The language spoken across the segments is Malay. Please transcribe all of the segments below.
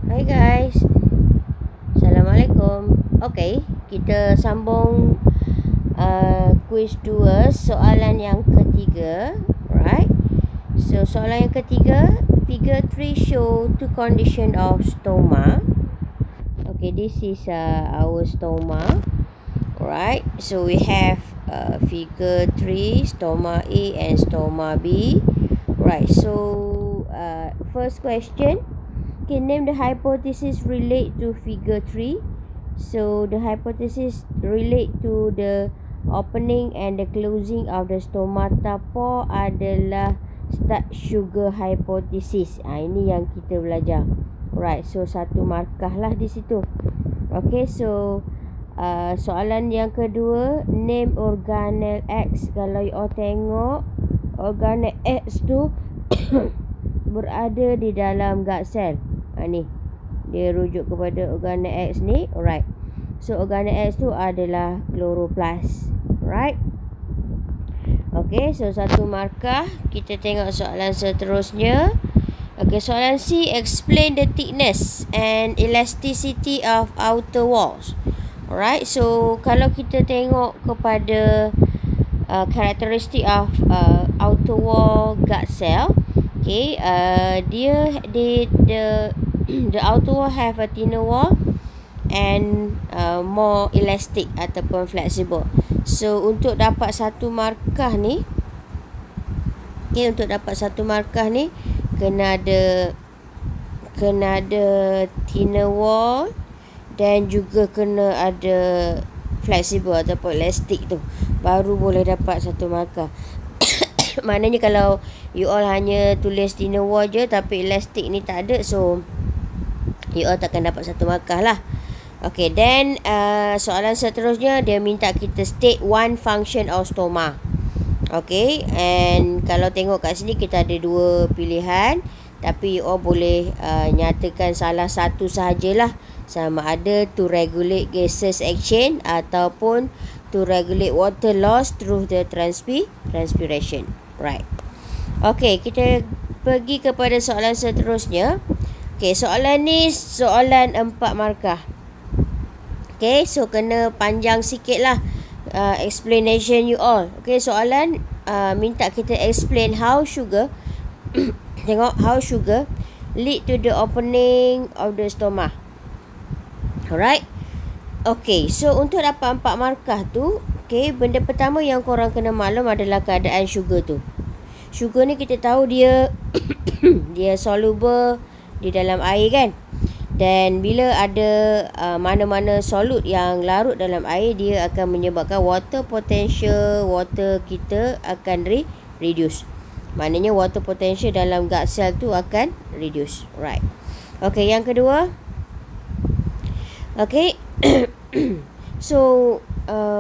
Hai guys, Assalamualaikum. Okay, kita sambung quiz 2, soalan yang ketiga. Right, so soalan yang ketiga, figure 3 show two condition of stoma. Okay, this is our stoma. Right, so we have figure 3, stoma A and stoma B. Right, so first question. Okay, name the hypothesis relate to figure 3. So the hypothesis relate to the opening and the closing of the stomata pore adalah start sugar hypothesis. Ini yang kita belajar. Right, so satu markah lah di situ. Okay, so soalan yang kedua, name organelle X. Kalau you all tengok, organelle X tu berada di dalam gut cell. Ni dia rujuk kepada organelle X ni. Alright, so organelle X tu adalah chloroplast. Right, okay, so satu markah. Kita tengok soalan seterusnya. Okay, soalan C, explain the thickness and elasticity of outer walls. Alright, so kalau kita tengok kepada characteristic of outer wall gut cell, okay, the outer wall have a thinner wall and more elastic ataupun flexible. So untuk dapat satu markah ni, okay, untuk dapat satu markah ni kena ada thinner wall dan juga kena ada flexible ataupun elastic tu, baru boleh dapat satu markah. Maknanya kalau you all hanya tulis thinner wall je tapi elastic ni tak ada, so you all takkan dapat satu markah lah. Okay, then soalan seterusnya dia minta kita state one function of stoma. Okay, and kalau tengok kat sini kita ada dua pilihan, tapi you all boleh nyatakan salah satu sahajalah, sama ada to regulate gases exchange ataupun to regulate water loss through the transpiration. Right. Okay, kita pergi kepada soalan seterusnya. Okay, soalan ni soalan 4 markah. Okay, so kena panjang sikit lah explanation you all. Okay, soalan minta kita explain how sugar tengok, how sugar lead to the opening of the stoma. Alright. Okay, so untuk dapat 4 markah tu, okay, benda pertama yang korang kena maklum adalah keadaan sugar tu. Sugar ni kita tahu dia dia soluble di dalam air kan. Dan bila ada mana-mana solut yang larut dalam air, dia akan menyebabkan water potential water kita akan reduce. Maknanya water potential dalam gut cell tu akan reduce. Right. Okay, yang kedua. Okay. So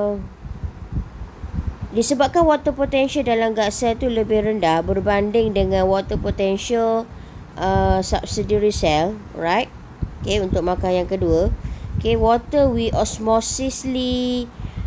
disebabkan water potential dalam gut cell tu lebih rendah berbanding dengan water potential subsidiary cell, right? Okay, untuk markah yang kedua, okay, water we osmosisly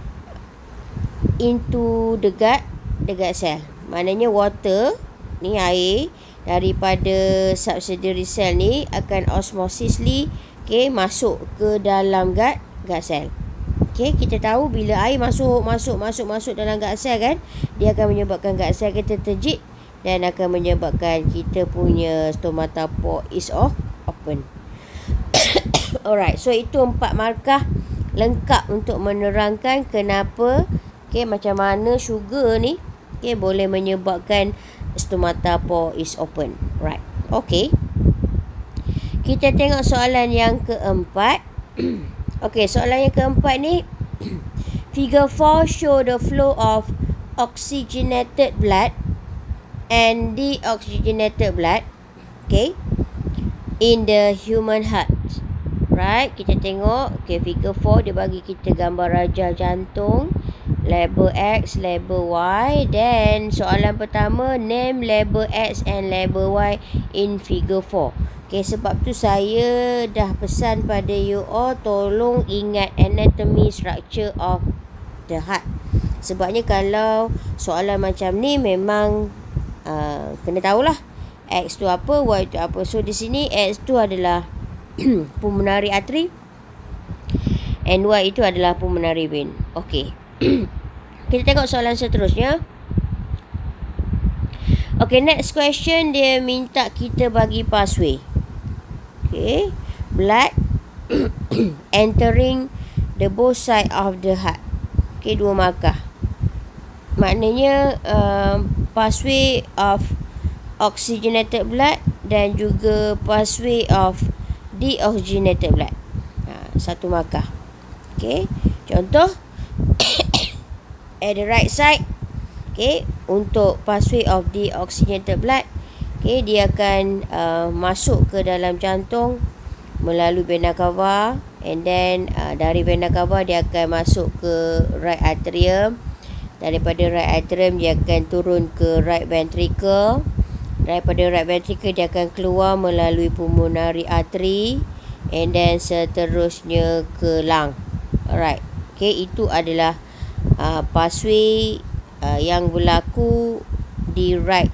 into the gut cell. Maknanya water ni, air daripada subsidiary cell ni akan osmosisly, okay, masuk ke dalam gut cell. Okay, kita tahu bila air masuk dalam gut cell kan, dia akan menyebabkan gut cell kita terjit dan akan menyebabkan kita punya stomata pore is open. Alright, so itu 4 markah lengkap untuk menerangkan kenapa, okay, macam mana sugar ni, okay, boleh menyebabkan stomata pore is open. Right. Okay, kita tengok soalan yang keempat. Okay, soalan yang keempat ni figure 4 show the flow of oxygenated blood and deoxygenated blood, okay, in the human heart. Right, kita tengok, okay, figure 4 dia bagi kita gambar rajah jantung, label X, label Y. Dan soalan pertama, name label X and label Y in figure 4. Okay, sebab tu saya dah pesan pada you all, tolong ingat anatomy structure of the heart. Sebabnya kalau soalan macam ni memang kena tahulah X tu apa, Y tu apa. So di sini X tu adalah pulmonary artery, and Y itu adalah pulmonary vein. Okey. Kita tengok soalan seterusnya. Okay, next question dia minta kita bagi pathway. Okay, blood entering the both side of the heart. Okay, 2 markah. Maknanya pathway of oxygenated blood dan juga pathway of deoxygenated blood. 1 markah. Okay, contoh at the right side. Okay, untuk pathway of deoxygenated blood, okay, dia akan masuk ke dalam jantung melalui vena cava, and then dari vena cava dia akan masuk ke right atrium. Daripada right atrium dia akan turun ke right ventricle. Daripada right ventricle dia akan keluar melalui pulmonary artery, and then seterusnya ke lung. Alright. Okay, itu adalah pathway yang berlaku di right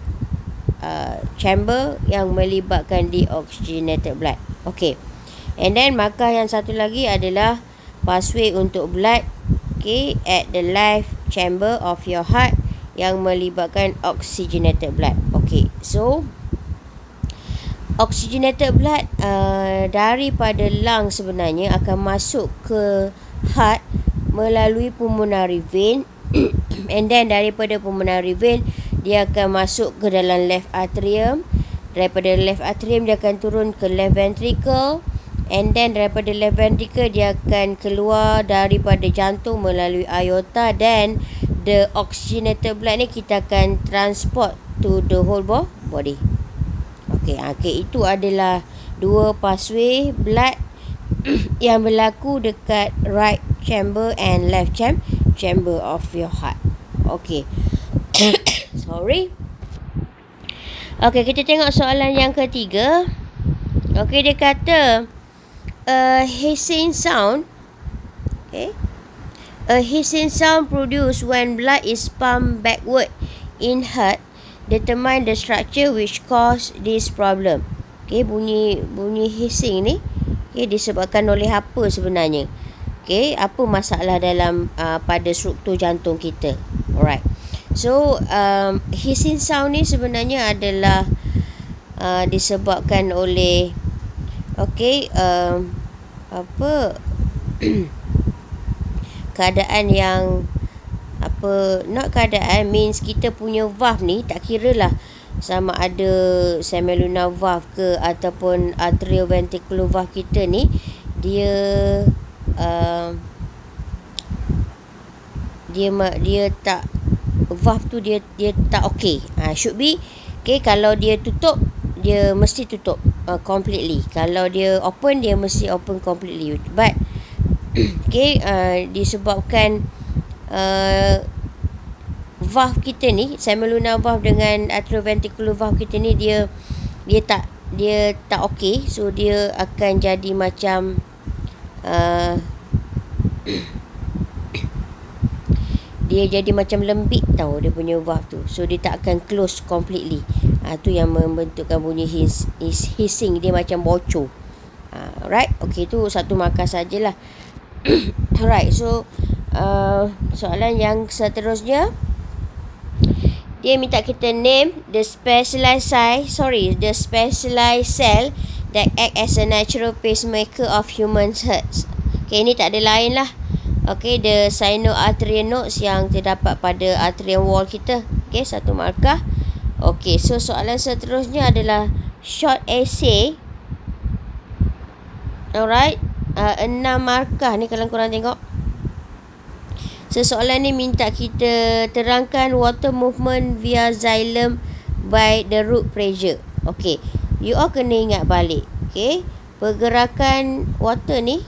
chamber yang melibatkan deoxygenated blood. Okay. And then markah yang satu lagi adalah pathway untuk blood, okay, at the left chamber of your heart yang melibatkan oxygenated blood. Okay. So oxygenated blood daripada lung sebenarnya akan masuk ke heart melalui pulmonary vein. And then daripada pulmonary vein dia akan masuk ke dalam left atrium. Daripada left atrium dia akan turun ke left ventricle, and then daripada left ventricle dia akan keluar daripada jantung melalui aorta, dan the oxygenated blood ni kita akan transport to the whole body. Okay, itu adalah 2 pathway blood yang berlaku dekat right chamber and left chamber of your heart. Okay. Sorry. Okay, kita tengok soalan yang ketiga. Okay, dia kata a hissing sound. Okay. A hissing sound produced when blood is pumped backward in heart. Determine the structure which cause this problem. Okay, bunyi hissing ni, okay, disebabkan oleh apa sebenarnya? Okay, apa masalah dalam pada struktur jantung kita? Alright. So hissing sound ni sebenarnya adalah disebabkan oleh keadaan yang not keadaan, means kita punya valve ni, tak kira lah sama ada semilunar valve ke ataupun atrioventricular valve kita ni, dia tak, valve tu dia tak okey. Should be okay. Kalau dia tutup, dia mesti tutup completely. Kalau dia open, dia mesti open completely. But okay, disebabkan valve kita ni, semilunar valve dengan atrioventricular valve kita ni, dia tak okey. So dia akan jadi macam dia jadi macam lembik tau, dia punya valve tu. So dia tak akan close completely. Tu yang membentukkan bunyi hissing, dia macam bocor. Right. Okay, tu 1 markah sajalah. Alright. So soalan yang seterusnya, dia minta kita name the specialized cell that act as a natural pacemaker of human hearts. Okay, ini tak ada lain lah. Okay, the sinoatrial nodes yang terdapat pada atrial wall kita. Okay, 1 markah. Okay, so soalan seterusnya adalah short essay. Alright, 6 markah ni kalau korang tengok. So soalan ni minta kita terangkan water movement via xylem by the root pressure. Okay, you all kena ingat balik. Okay, pergerakan water ni,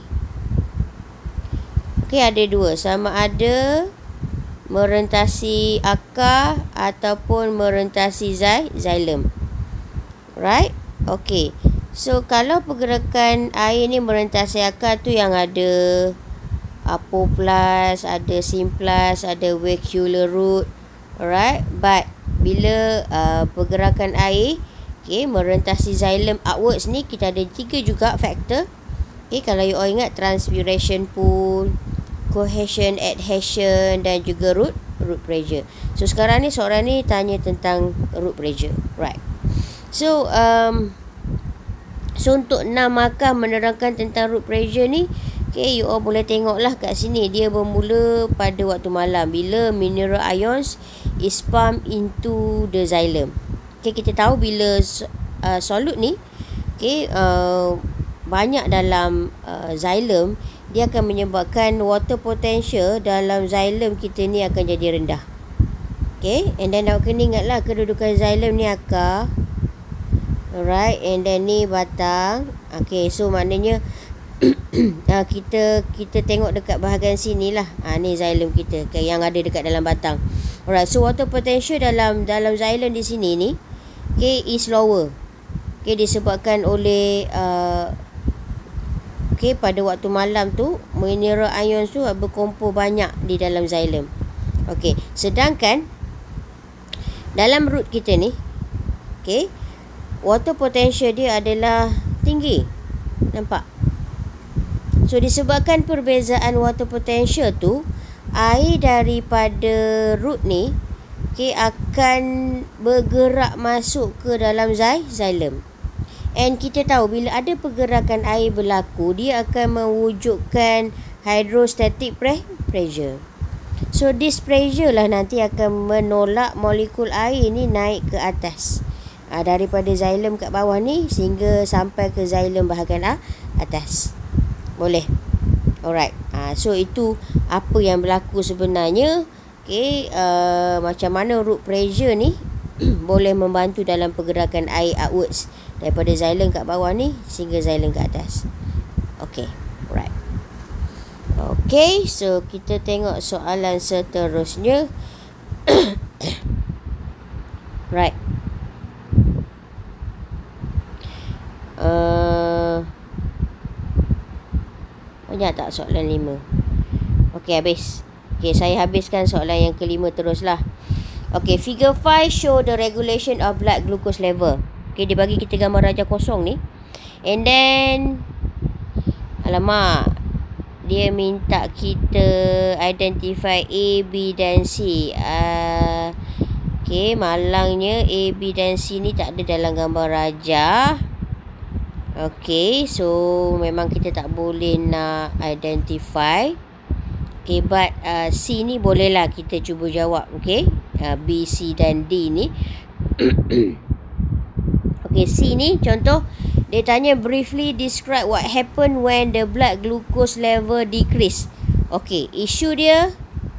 okay, ada 2. Sama ada merentasi akar ataupun merentasi xylem. Right? Okay. So kalau pergerakan air ni merentasi akar tu yang ada apoplas, ada simplas, ada vacuolar root. Alright. But bila pergerakan air Okay, merentasi xylem outwards ni kita ada 3 juga faktor. Okay, kalau you all ingat, transpiration pool, cohesion, adhesion dan juga root pressure. So sekarang ni seorang ni tanya tentang root pressure. Right. So untuk 6 markah menerangkan tentang root pressure ni, okay, you all boleh tengoklah kat sini. Dia bermula pada waktu malam bila mineral ions is pumped into the xylem. Okay, kita tahu bila solute ni, okay, banyak dalam xylem, dia akan menyebabkan water potential dalam xylem kita ni akan jadi rendah. Okay, and then awak kena ingatlah kedudukan xylem ni akar. Alright, and then ni batang. Okay, so maknanya kita tengok dekat bahagian sini lah. Ni xylem kita, okay, yang ada dekat dalam batang. Alright, so water potential dalam xylem di sini ni, okay, is lower. Okay, disebabkan oleh okay, pada waktu malam tu mineral ions tu berkumpul banyak di dalam xylem. Okay, sedangkan dalam root kita ni, okay, water potential dia adalah tinggi. Nampak? So disebabkan perbezaan water potential tu, air daripada root ni, okay, akan bergerak masuk ke dalam xylem. And kita tahu bila ada pergerakan air berlaku, dia akan mewujudkan hydrostatic pressure. So this pressure lah nanti akan menolak molekul air ni naik ke atas. Daripada xylem kat bawah ni sehingga sampai ke xylem bahagian atas. Boleh? Alright. So itu apa yang berlaku sebenarnya. Okay, macam mana root pressure ni boleh membantu dalam pergerakan air outwards daripada xylem kat bawah ni sehingga xylem kat atas. Okay, right. Okay, so kita tengok soalan seterusnya. Right. Banyak tak soalan 5? Okay, habis. Okay, saya habiskan soalan yang kelima teruslah. Okay, figure 5 show the regulation of blood glucose level. Okay, dia bagi kita gambar rajah kosong ni. And then, alamak, dia minta kita identify A, B dan C. Okay, malangnya A, B dan C ni tak ada dalam gambar rajah. Okay, so memang kita tak boleh nak identify. Okay, but C ni bolehlah kita cuba jawab. Okay, B, C dan D ni. Okay, C ni contoh dia tanya briefly describe what happen when the blood glucose level decrease. Okay, isu dia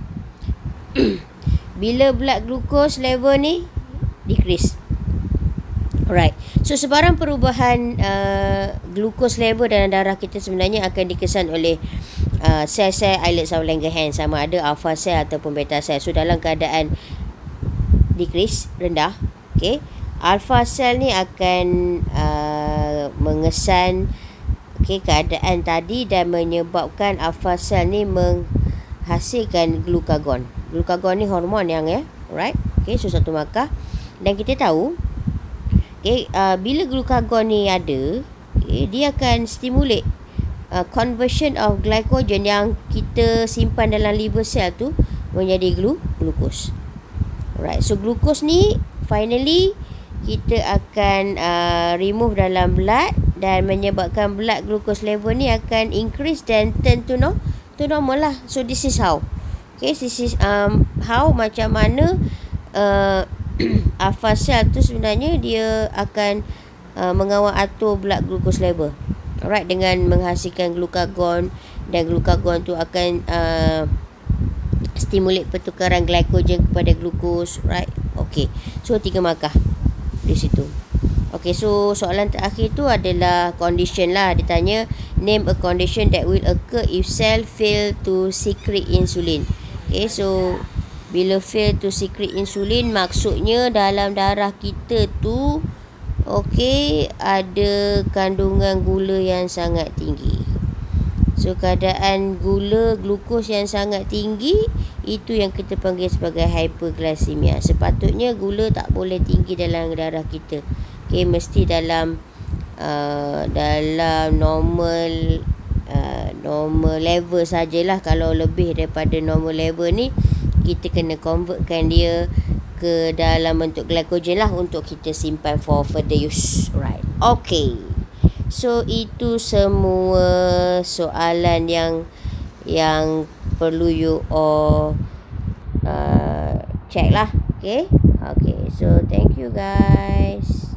bila blood glucose level ni decrease. Alright, so sebarang perubahan glucose level dalam darah kita sebenarnya akan dikesan oleh sel-sel islet of Langerhans, sama ada alpha cell ataupun beta cell. So dalam keadaan decrease, rendah, okay, alpha cell ni akan mengesan, okay, keadaan tadi dan menyebabkan alpha cell ni menghasilkan glukagon. Glukagon ni hormon yang right. Okay, so satu markah. Dan kita tahu, okay, bila glukagon ni ada, okay, dia akan stimulate conversion of glycogen yang kita simpan dalam liver cell tu menjadi glucose. Alright, so glucose ni finally kita akan remove dalam blood dan menyebabkan blood glucose level ni akan increase dan turn to normal lah. So this is how. Okay, this is how, macam mana alpha cell tu sebenarnya dia akan mengawal atur blood glucose level. Alright, dengan menghasilkan glukagon, dan glukagon tu akan stimulate pertukaran glycogen kepada glukos. Right. Okay, so 3 markah di situ. Okay, so soalan terakhir tu adalah condition lah. Dia tanya name a condition that will occur if cell fail to secrete insulin. Okay, so bila fail to secrete insulin, maksudnya dalam darah kita tu, okay, ada kandungan gula yang sangat tinggi. So keadaan gula glukos yang sangat tinggi, itu yang kita panggil sebagai hyperglycemia. Sepatutnya gula tak boleh tinggi dalam darah kita. Okay, mesti dalam normal level sajalah. Kalau lebih daripada normal level ni, kita kena convertkan dia ke dalam bentuk glycogen lah untuk kita simpan for further use. Right. Okay. So itu semua soalan yang perlu you all check lah. Okay. So thank you guys.